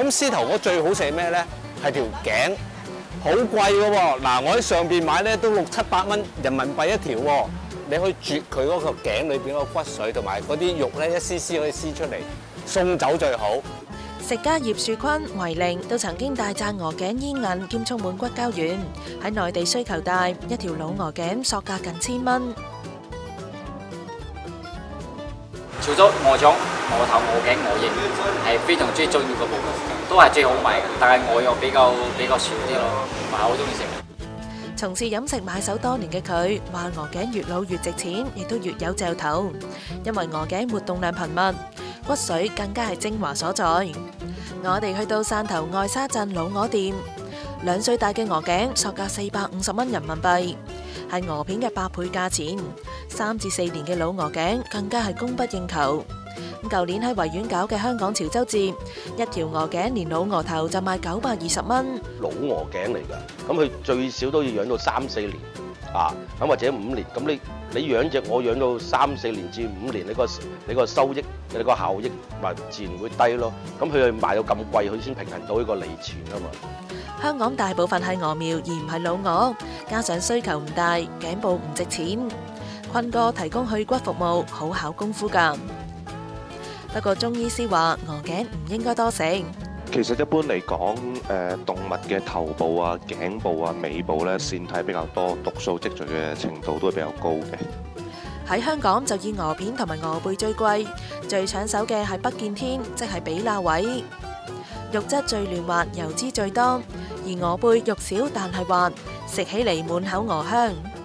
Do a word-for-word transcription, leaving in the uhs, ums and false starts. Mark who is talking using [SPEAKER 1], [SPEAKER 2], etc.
[SPEAKER 1] 咁獅頭鵝最好食咩咧？係條頸，好貴嘅喎。嗱，我喺上邊買咧都六七百蚊人民幣一條喎。你可以啜佢嗰個頸裏邊嗰個骨髓同埋嗰啲肉咧，一絲絲可以撕出嚟，送酒最好。
[SPEAKER 2] 食家葉樹坤、維玲都曾經大讚鵝頸煙韌兼充滿骨膠原，喺內地需求大，一條老鵝頸索價近千蚊。
[SPEAKER 3] 潮州鵝掌、鵝頭、鵝頸、鵝翼係非常之重要嘅部分，都係最好賣嘅，但係鵝肉比較比較少啲咯，唔係好中意食。
[SPEAKER 2] 從事飲食買手多年嘅佢話：鵝頸越老越值錢，亦都越有嚼頭，因為鵝頸活動量頻密，骨髓更加係精華所在。我哋去到汕頭愛沙鎮老鵝店，兩歲大嘅鵝頸索價四百五十蚊人民幣，係鵝片嘅八倍價錢。三至四年嘅老鵝頸更加係供不應求。咁舊年喺維園搞嘅香港潮州節，一條鵝頸連老鵝頭就賣九百二十蚊。
[SPEAKER 4] 老鵝頸嚟㗎，咁佢最少都要養到三四年啊，咁或者五年。咁你你養隻我養到三四年至五年，你個你個收益你個效益咪自然會低咯。咁佢賣到咁貴，佢先平衡到呢個利錢啊嘛。
[SPEAKER 2] 香港大部分係鵝苗而唔係老鵝，加上需求唔大，頸部唔值錢。坤哥提供去骨服務，好考功夫㗎。不過中醫師話鵝頸唔應該多食。
[SPEAKER 5] 其實一般嚟講，誒動物嘅頭部啊、頸部啊、尾部咧腺體比較多，毒素積聚嘅程度都係比較高嘅。
[SPEAKER 2] 喺香港就以鵝片同埋鵝背最貴，最搶手嘅係北見天，即係比乸位，肉質最嫩滑，油脂最多，而鵝背肉少但係滑，食起嚟滿口鵝香。